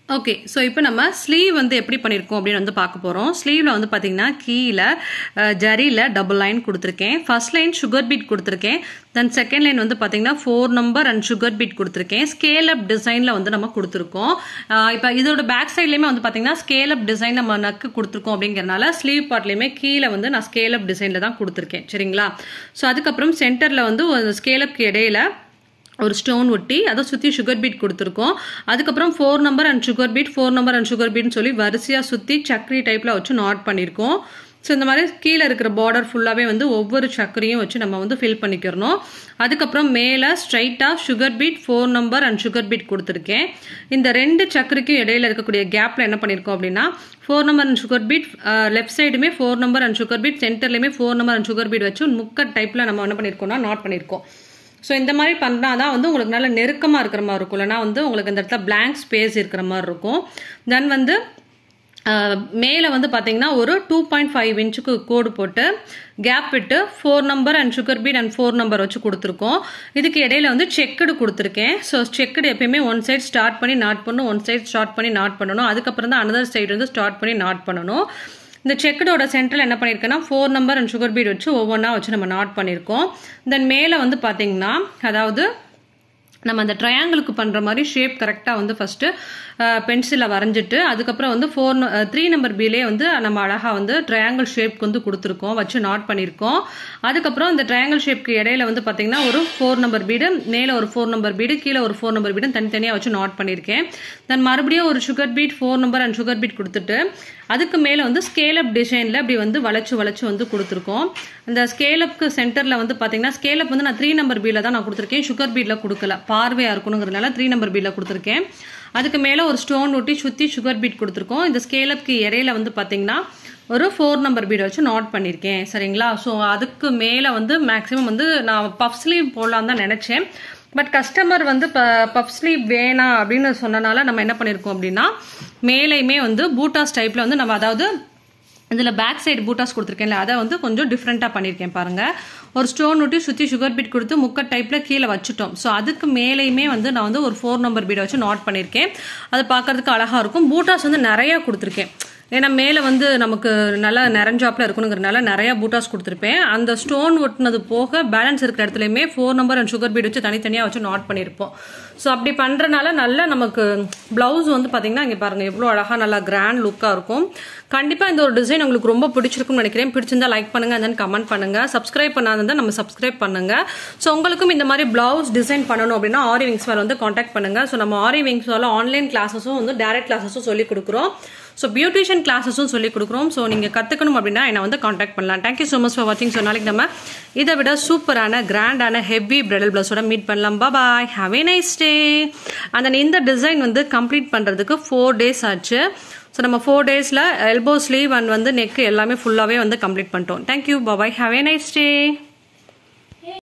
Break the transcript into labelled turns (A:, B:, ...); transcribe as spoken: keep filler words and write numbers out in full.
A: Okay so இப்போ நம்ம sleeve வந்து எப்படி பண்ணியிருக்கோம் அப்படின்னு வந்து பார்க்க போகிறோம். ஸ்லீவில் வந்து பார்த்தீங்கன்னா கீழே ஜரியில் டபுள் லைன் கொடுத்துருக்கேன். ஃபர்ஸ்ட் லைன் சுகர் பீட் கொடுத்துருக்கேன். தென் செகண்ட் லைன் வந்து பார்த்தீங்கன்னா four number and sugar bead கொடுத்துருக்கேன். ஸ்கேல் அப் டிசைனில் வந்து நம்ம கொடுத்துருக்கோம். இப்போ இதோட பேக் சைட்லேயுமே வந்து பார்த்தீங்கன்னா ஸ்கேல் அப் டிசைன் நம்ம நக்கு கொடுத்துருக்கோம். அப்படிங்கிறனால ஸ்லீவ் பார்ட்லேயுமே கீழே வந்து நான் ஸ்கேல் அப் டிசைனில் தான் கொடுத்துருக்கேன். சரிங்களா? ஸோ அதுக்கப்புறம் சென்டரில் வந்து ஸ்கேல் அப்க்கு இடையில ஒரு ஸ்டோன் ஒட்டி அதை சுற்றி சுகர் பீட் கொடுத்துருக்கோம். அதுக்கப்புறம் four number and sugar bead four number and sugar பீட்னு சொல்லி வரிசையாக சுற்றி சக்கரி டைப்பில் வச்சு நாட் பண்ணியிருக்கோம். ஸோ இந்த மாதிரி கீழே இருக்கிற பார்டர் ஃபுல்லாகவே வந்து ஒவ்வொரு சக்கரையும் வச்சு நம்ம வந்து ஃபில் பண்ணிக்கிறணும். அதுக்கப்புறம் மேலே ஸ்ட்ரைட்டாக sugar bead four number and sugar bead கொடுத்துருக்கேன். இந்த ரெண்டு சக்கரைக்கும் இடையில இருக்கக்கூடிய கேப்பில் என்ன பண்ணியிருக்கோம் அப்படின்னா four number and sugar bead left சைடுமே four number and sugar bead சென்டர்லேயுமே four number and sugar bead வச்சு முக்கட் டைப்பில் நம்ம என்ன பண்ணியிருக்கோம்னா நாட் பண்ணியிருக்கோம். ஸோ இந்த மாதிரி பண்ணால் தான் வந்து உங்களுக்கு நல்ல நெருக்கமாக இருக்கிற மாதிரி இருக்கும். இல்லைனா வந்து உங்களுக்கு இந்த இடத்துல பிளாங்க் ஸ்பேஸ் இருக்கிற மாதிரி இருக்கும். தென் வந்து மேலே வந்து பார்த்தீங்கன்னா ஒரு டூ பாயிண்ட் ஃபைவ் இன்ச்சுக்கு கோடு போட்டு கேப் விட்டு four number and sugar bead and four number வச்சு கொடுத்துருக்கோம். இதுக்கு இடையில வந்து செக்குடு கொடுத்துருக்கேன். ஸோ செக்குடு எப்பயுமே ஒன் சைட் ஸ்டார்ட் பண்ணி நாட் பண்ணணும், ஒன் சைட் ஸ்டார்ட் பண்ணி நாட் பண்ணணும். அதுக்கப்புறம் தான் அனதர் சைடு வந்து ஸ்டார்ட் பண்ணி நாட் பண்ணணும். இந்த செக்கடோட சென்டரில் என்ன பண்ணியிருக்கேன்னா four number and sugar bead வச்சு ஒவ்வொன்றா வச்சு நம்ம நாட் பண்ணியிருக்கோம். தென் மேலே வந்து பார்த்தீங்கன்னா அதாவது நம்ம அந்த ட்ரையாங்கிளுக்கு பண்ணுற மாதிரி ஷேப் கரெக்டாக வந்து ஃபஸ்ட்டு பென்சிலில் வரைஞ்சிட்டு அதுக்கப்புறம் வந்து ஃபோர் த்ரீ நம்பர் பீலே வந்து நம்ம அழகாக வந்து ட்ரையாங்கிள் ஷேப்க்கு வந்து கொடுத்துருக்கோம், வச்சு நாட் பண்ணியிருக்கோம். அதுக்கப்புறம் இந்த ட்ரையாங்கிள் ஷேப்க்கு இடையில வந்து பார்த்தீங்கன்னா ஒரு ஃபோர் நம்பர் பீடு, மேலே ஒரு ஃபோர் நம்பர் பீடு, கீழே ஒரு ஃபோர் நம்பர் பீடு தனித்தனியாக வச்சு நாட் பண்ணியிருக்கேன். தென் மறுபடியும் ஒரு sugar bead four number and sugar bead கொடுத்துட்டு அதுக்கு மேலே வந்து ஸ்கேல் அப் டிசைனில் அப்படி வந்து வளைச்சு வளைச்சு வந்து கொடுத்துருக்கோம். அந்த ஸ்கேல் அப்க்கு சென்டரில் வந்து பார்த்தீங்கன்னா ஸ்கேல் அப் வந்து நான் த்ரீ நம்பர் பீல தான் நான் கொடுத்துருக்கேன், சுகர் பீடில் கொடுக்கல, பார்வையாக இருக்கணுங்கிறதுனால த்ரீ நம்பர் பீல கொடுத்துருக்கேன். அதுக்கு மேலே ஒரு ஸ்டோன் ஒட்டி சுற்றி சுகர் பீட் கொடுத்துருக்கோம். இந்த ஸ்கேல் அப்க்கு இடையில வந்து பார்த்தீங்கன்னா ஒரு ஃபோர் நம்பர் பீட் வச்சு நாட் பண்ணியிருக்கேன். சரிங்களா? ஸோ அதுக்கு மேலே வந்து மேக்ஸிமம் வந்து நான் பஃப் ஸ்லீவ் போடலான்னு தான் நினச்சேன். பட் கஸ்டமர் வந்து பஃப் ஸ்லீவ் வேணாம் அப்படின்னு சொன்னனால நம்ம என்ன பண்ணியிருக்கோம் அப்படின்னா மேலேயுமே வந்து பூட்டாஸ் டைப்பில் வந்து நம்ம அதாவது இதில் பேக் சைடு பூட்டாஸ் கொடுத்துருக்கேன்ல அதை வந்து கொஞ்சம் டிஃப்ரெண்ட்டாக பண்ணியிருக்கேன் பாருங்கள். ஒரு ஸ்டோன் ஒட்டி சுற்றி சுகர் பீட் கொடுத்து முக்கட் டைப்பில் கீழே வச்சுட்டோம். ஸோ அதுக்கு மேலேயுமே வந்து நான் வந்து ஒரு ஃபோர் நம்பர் பீடை வச்சு நாட் பண்ணியிருக்கேன். அது பார்க்கறதுக்கு அழகாக இருக்கும். பூட்டாஸ் வந்து நிறையா கொடுத்துருக்கேன். ஏன்னா மேலே வந்து நமக்கு நல்லா நிறைஞ்சாப்பில் இருக்கணுங்கிறதுனால நிறையா பூட்டாஸ் கொடுத்துருப்பேன். அந்த ஸ்டோன் ஒட்டினது போக பேலன்ஸ் இருக்கிற இடத்துலையுமே four number and sugar bead வச்சு தனித்தனியாக வச்சு நாட் பண்ணியிருப்போம். ஸோ அப்படி பண்ணுறனால நல்லா நமக்கு ப்ளவுஸ் வந்து பார்த்தீங்கன்னா இங்கே பாருங்கள் எவ்வளோ அழகாக நல்லா கிராண்ட் லுக்காக இருக்கும். கண்டிப்பாக இந்த ஒரு டிசைன் உங்களுக்கு ரொம்ப பிடிச்சிருக்குன்னு நினைக்கிறேன். பிடிச்சிருந்தா லைக் பண்ணுங்கள், தென் கமெண்ட் பண்ணுங்கள். சப்ஸ்கிரைப் பண்ணாதான் நம்ம சப்ஸ்கிரைப் பண்ணுங்கள். ஸோ உங்களுக்கும் இந்த மாதிரி ப்ளவுஸ் டிசைன் பண்ணணும் அப்படின்னா ஆரி விங்ஸ் வேலை வந்து காண்டாக்ட் பண்ணுங்கள். ஸோ நம்ம ஆரி விங்ஸ் வேலை ஆன்லைன் கிளாஸஸும் வந்து டைரக்ட் கிளாஸஸும் சொல்லிக் கொடுக்குறோம். ஸோ பியூட்டிஷியன் கிளாஸஸும் சொல்லிக் கொடுக்குறோம். ஸோ நீங்கள் கற்றுக்கணும் அப்படின்னா என்னை வந்து காண்டாக்ட் பண்ணலாம். தேங்க்யூ ஸோ மச் ஃபார் வாட்சிங். ஸோ நாளைக்கு நம்ம இதை விட சூப்பரான கிராண்டான ஹெவி பிரைடல் பிளவுஸோட மீட் பண்ணலாம். Bye, have a nice day. அந்த இந்த டிசைன் வந்து கம்ப்ளீட் பண்ணுறதுக்கு ஃபோர் டேஸ் ஆச்சு. ஸோ நம்ம ஃபோர் டேஸில் எல்போ ஸ்லீவ் அண்ட் வந்து நெக் எல்லாமே ஃபுல்லாகவே வந்து கம்ப்ளீட் பண்ணிட்டோம். Thank you, bye, have a nice day.